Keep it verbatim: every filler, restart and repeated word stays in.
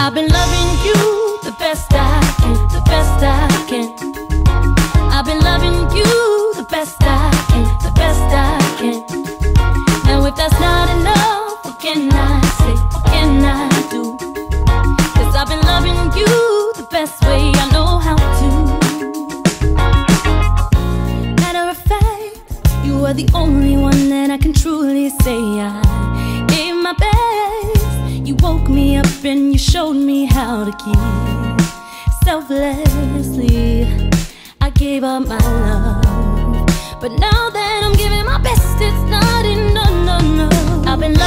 I've been loving you the best I can, the best I can. I've been loving you the best I can, the best I can. Now if that's not enough, what can I say, what can I do? Cause I've been loving you the best way I know how to. Matter of fact, you are the only one that I can truly say I gave my best. You woke me up and you showed me how to keep selflessly. I gave up my love, but now that I'm giving my best, it's not enough, no, no. I've been